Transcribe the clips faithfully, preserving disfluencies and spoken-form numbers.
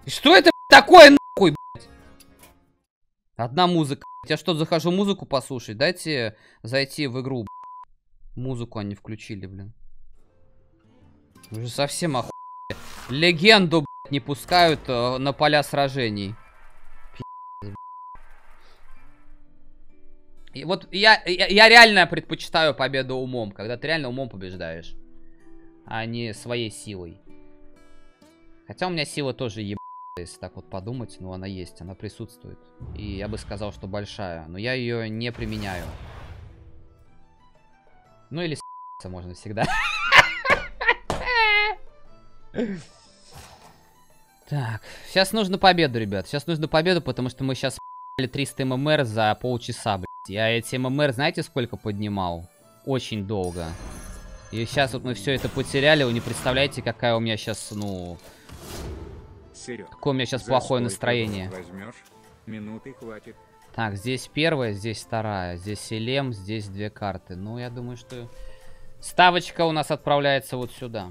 Что это такое, нахуй, блядь? Одна музыка. Я что, захожу музыку послушать? Дайте зайти в игру, блядь. Музыку они включили, блин. Уже совсем охуели. Легенду, блядь, не пускают э, на поля сражений. И вот я, я, я реально предпочитаю победу умом, когда ты реально умом побеждаешь, а не своей силой. Хотя у меня сила тоже ебаная, если так вот подумать, но она есть, она присутствует. И я бы сказал, что большая, но я ее не применяю. Ну или с***ться можно всегда. Так, сейчас нужно победу, ребят. Сейчас нужно победу, потому что мы сейчас с***ли триста ММР за полчаса, блядь. Я эти ММР, знаете, сколько поднимал? Очень долго. И сейчас вот мы все это потеряли. Вы не представляете, какая у меня сейчас, ну... Серег, какое у меня сейчас плохое настроение. Возьмешь, минуты хватит. Так, здесь первая, здесь вторая. Здесь Элем, здесь две карты. Ну, я думаю, что... ставочка у нас отправляется вот сюда.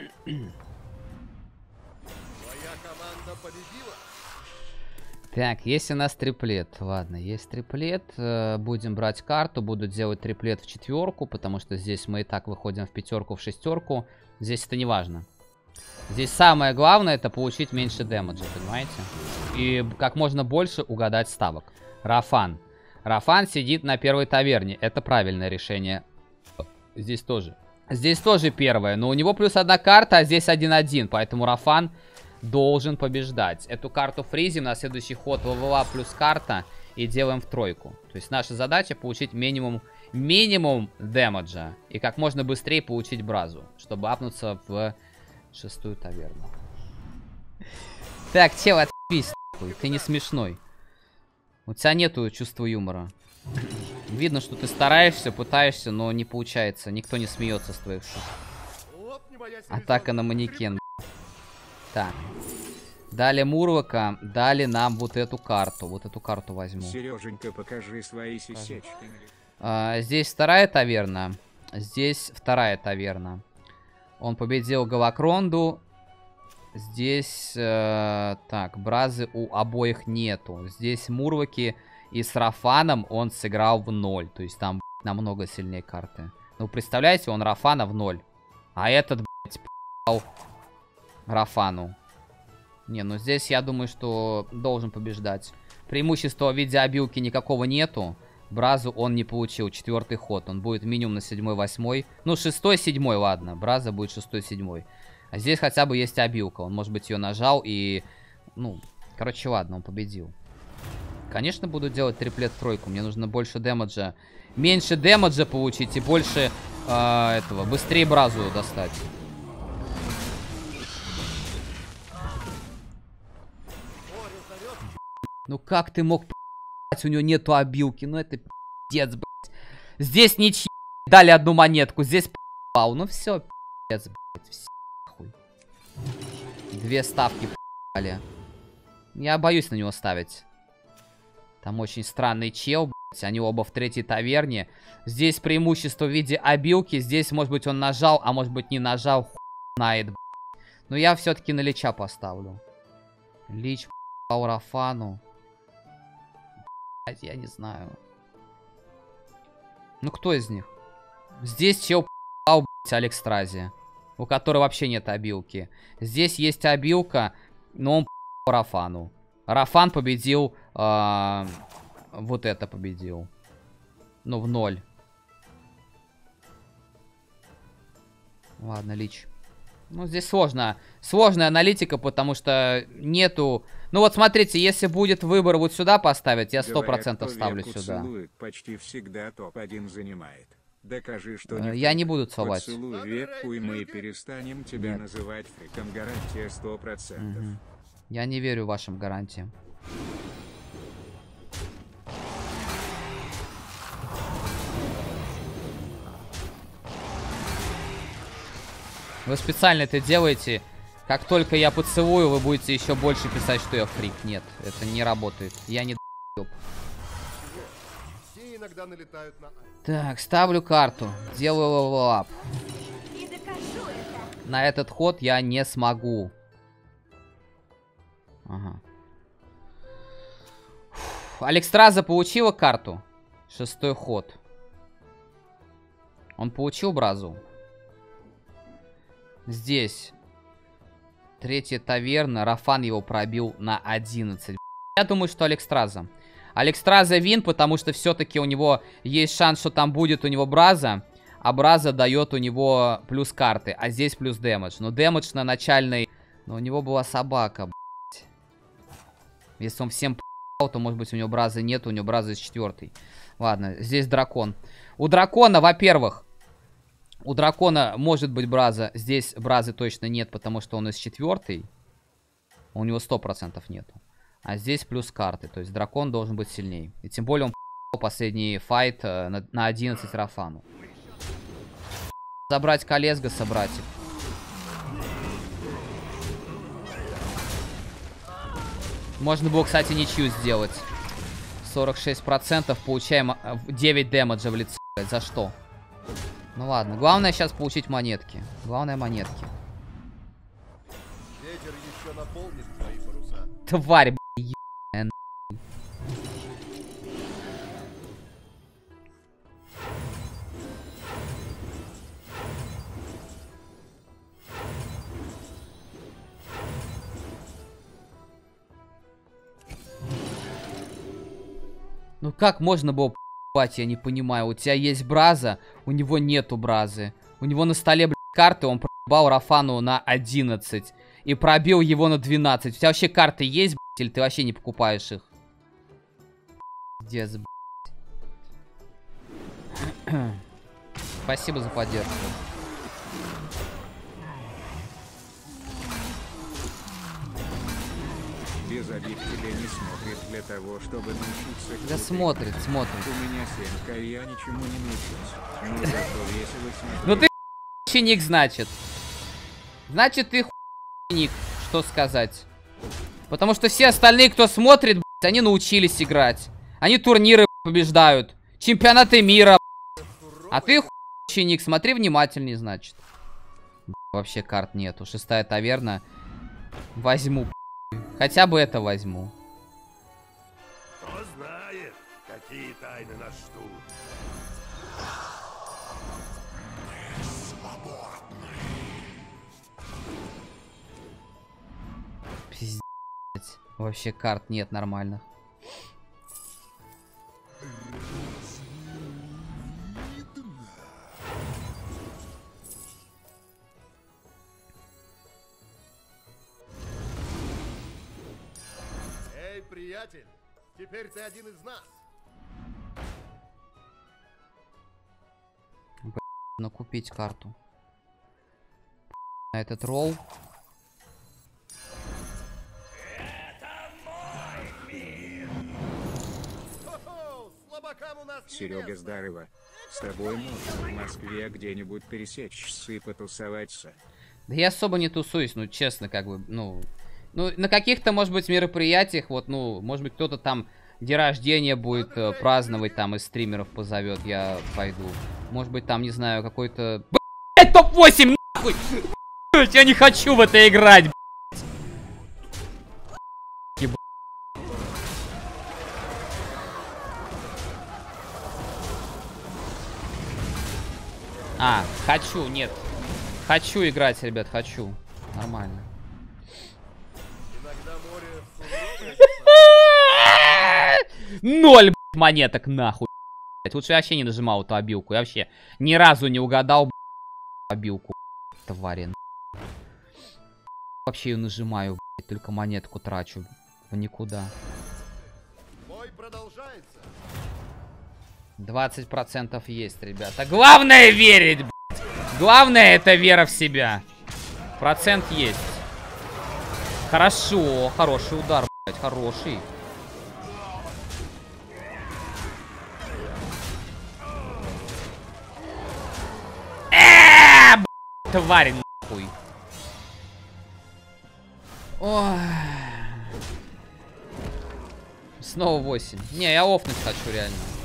Так, есть у нас триплет. Ладно, есть триплет. Будем брать карту. Буду делать триплет в четверку, потому что здесь мы и так выходим в пятерку, в шестерку. Здесь это не важно. Здесь самое главное — это получить меньше дэмэджа, понимаете? И как можно больше угадать ставок. Рафан. Рафан сидит на первой таверне. Это правильное решение. Здесь тоже. Здесь тоже первое. Но у него плюс одна карта, а здесь один-один. Поэтому Рафан должен побеждать. Эту карту фризим, на следующий ход ВВА плюс карта и делаем в тройку. То есть наша задача получить минимум минимум дэмэджа и как можно быстрее получить бразу, чтобы апнуться в шестую таверну. Так, чел, отъебись, ты не смешной. У тебя нету чувства юмора. Видно, что ты стараешься, пытаешься, но не получается. Никто не смеется с твоих шуток. Атака на манекен. Так. Дали Мурлока, дали нам вот эту карту. Вот эту карту возьму. Сереженька, покажи свои сисечки. А, здесь вторая таверна. Здесь вторая таверна. Он победил Галакронду. Здесь... Э, так, бразы у обоих нету. Здесь Мурлоки и с Рафаном он сыграл в ноль. То есть там, блядь, намного сильнее карты. Ну, представляете, он Рафана в ноль. А этот, блядь, п***ал Рафану. Не, ну здесь я думаю, что должен побеждать. Преимущества в виде обилки никакого нету. Бразу он не получил. Четвертый ход. Он будет минимум на седьмой-восьмой. Ну, шестой-седьмой, ладно. Браза будет шестой-седьмой. А здесь хотя бы есть обилка. Он, может быть, ее нажал и... Ну, короче, ладно, он победил. Конечно, буду делать триплет-тройку. Мне нужно больше дэмэджа. Меньше дэмэджа получить и больше э, этого. Быстрее бразу достать. Ну как ты мог, блядь, у него нету обилки? Ну это пиздец, блядь. Здесь ничьи, дали одну монетку, здесь пал. Ну все, пиздец, блядь, все хуй. Две ставки пали. Я боюсь на него ставить. Там очень странный чел, блядь. Они оба в третьей таверне. Здесь преимущество в виде обилки. Здесь, может быть, он нажал, а может быть, не нажал. Хуй знает, блядь. Но я все-таки на Лича поставлю. Лич пал Рафану. Я не знаю. Ну, кто из них? Здесь чел п***ал, блядь, Алекстрази, у которой вообще нет обилки. Здесь есть обилка, но он п***ал Рафану. Рафан победил... Э, вот это победил. Ну, в ноль. Ладно, Лич. Ну, здесь сложно. Сложная аналитика, потому что нету... Ну вот смотрите, если будет выбор вот сюда поставить, я сто процентов ставлю сюда. Почти всегда топ один занимает. Докажи, что не я не буду целовать. Поцелуй ветку, и мы перестанем тебя Нет. называть фриком. Гарантия сто процентов. Угу. Я не верю вашим гарантиям. Вы специально это делаете. Как только я поцелую, вы будете еще больше писать, что я фрик. Нет, это не работает. Я не д***еб. Так, ставлю карту. Делаю левелап. На этот ход я не смогу. Ага. Фу. Алекстраза получила карту. Шестой ход. Он получил бразу. Здесь. Третья таверна. Рафан его пробил на одиннадцать. Я думаю, что Алекстраза. Алекстраза вин, потому что все-таки у него есть шанс, что там будет у него браза. А браза дает у него плюс карты. А здесь плюс дэмэдж. Но дэмэдж на начальной... Но у него была собака, блядь. Если он всем п***ал, то, может быть, у него бразы нет. У него браза из четвертой. Ладно, здесь дракон. У дракона, во-первых... У дракона может быть браза. Здесь бразы точно нет, потому что он из четвертой. У него сто процентов нету. А здесь плюс карты. То есть дракон должен быть сильнее. И тем более он п***ал последний файт э, на, на одиннадцать Рафану. Забрать Колесгаса, братик. Можно было, кстати, ничью сделать. сорок шесть процентов. Получаем девять дэмэджа в лицо. За что? Ну ладно. Главное сейчас получить монетки. Главное монетки. Ветер еще наполнит твои паруса. Тварь, б***ь, ебаная. Ну как можно было п***ать, я не понимаю. У тебя есть браза, у него нету бразы. У него на столе, блядь, карты, он проебал Рафану на одиннадцать. И пробил его на двенадцать. У тебя вообще карты есть, блядь, или ты вообще не покупаешь их? Пиздец, блядь. Спасибо за поддержку. Без обид тебя не смотрит для того, чтобы научиться. Да смотрит, смотрит. У меня семка, и я ничему не научился. Ну зато весело смотреть. Ну ты ученик, значит. Значит, ты ученик, что сказать. Потому что все остальные, кто смотрит, блядь, они научились играть. Они турниры побеждают. Чемпионаты мира. А ты ученик, смотри внимательнее, значит. Вообще карт нету. Шестая таверна. Возьму. Хотя бы это возьму. Кто знает, какие тайны нас ждут. Пиздец. Вообще карт нет нормальных. Эй, приятель, теперь ты один из нас. Нужно купить карту. На этот ролл. Серега, здорово. С тобой можно в Москве где-нибудь пересечься и потусоваться. Да я особо не тусуюсь, ну честно, как бы, ну... Ну, на каких-то, может быть, мероприятиях, вот, ну, может быть, кто-то там день рождения будет э, праздновать, там, из стримеров позовет, я пойду. Может быть, там, не знаю, какой-то... Блять, топ восемь, нахуй! Блять, я не хочу в это играть, блять! А, хочу, нет. Хочу играть, ребят, хочу. Нормально. Ноль, блядь, монеток, нахуй. Блядь. Лучше я вообще не нажимал эту обилку. Я вообще ни разу не угадал, блядь, обилку. Твари. Вообще ее нажимаю, блядь, только монетку трачу. В никуда. Бой продолжается. двадцать процентов есть, ребята. Главное верить, блядь. Главное это вера в себя. Процент есть. Хорошо, хороший удар, блядь, хороший. Эээ, блядь, тварь, нахуй. Ой. Снова восемь. Не, я офнуть хочу, реально.